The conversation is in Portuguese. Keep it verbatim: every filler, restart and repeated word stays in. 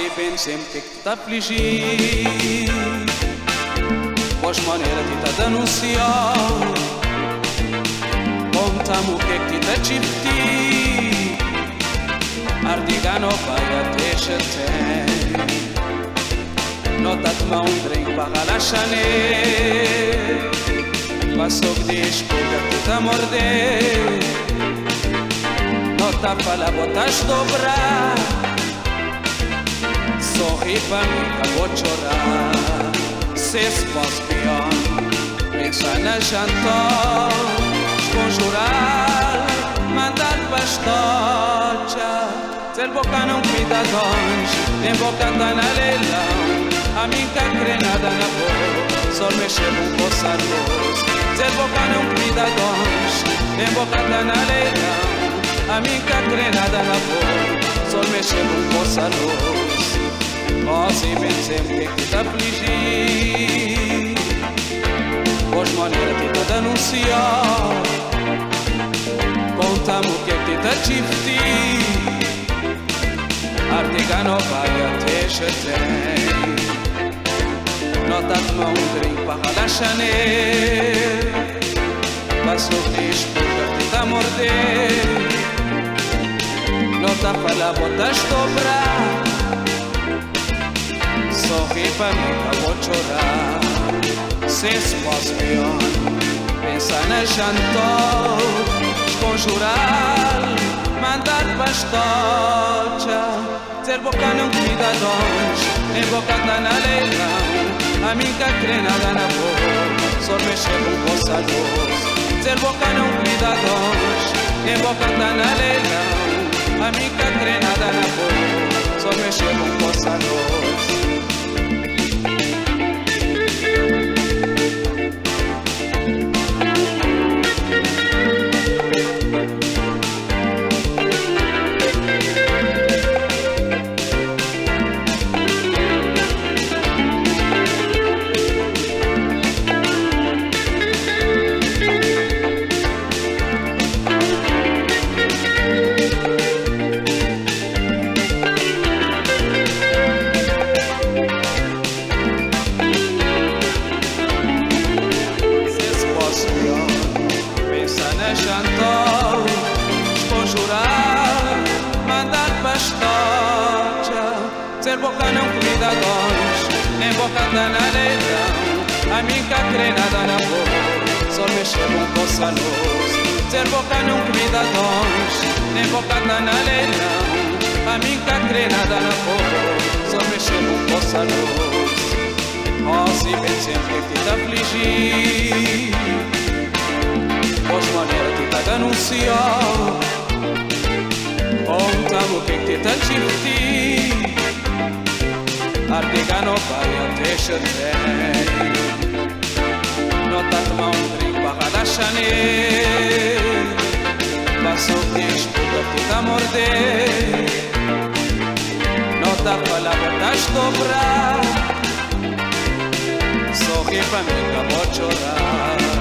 pensem que tá afligir, pois maneira de tá denunciar, contamos o que que tá tifti, ardigano vai até chetem, nota mão drink para relaxar-ne, passou que desculpa que tá morder, nota fala botas dobrar. Sorri pra mim, acabou de chorar. Se fosse pior, pensa na jantar, conjurar, mandar bastocha. Se ele boca não cuida de longe, nem boca tá na leilão. A mim que nada na boca, só mexer com coça luz. Se ele boca não cuida de longe, nem boca tá na leilão. A mim que nada na boca, só mexer com coça luz. Nós pensemos que tá afligir, pois maneira que tá denunciar, contamos que que tá tifti, artigano vai até chetem, nota mão drink para relaxar-ne, passou disputa que tá morder, nota fala botas dobrar. Sorri pra mim, acabou de chorar. Se fosse pior, pensa na jantar, conjurar, mandar bastocha. Ser boca não cuida de longe, nem boca tá na leilão. A mim que crê nada na boca, só mexer com coça luz. Ser boca não cuida de longe, nem boca tá na leilão. A mim que crê nada na boca, só mexer com coça luz. Jantar, conjurar, mandar bastocha. Ser boca não cuida de longe, nem boca tá na leilão. A mim que crê nada na boca, só mexer com coça luz. Ser boca não cuida de longe, nem boca tá na leilão. A mim que crê nada na boca, só mexer com coça luz. Oh, se bem sempre que tá afligir, pois maneira que tá denunciar, contamos o que que tá tifti, artigano vai até chetem, nota mão drink para relaxar-ne, passou disputa que tá morder, nota fala botas dobrar, sorri pra mim, acabou de chorar.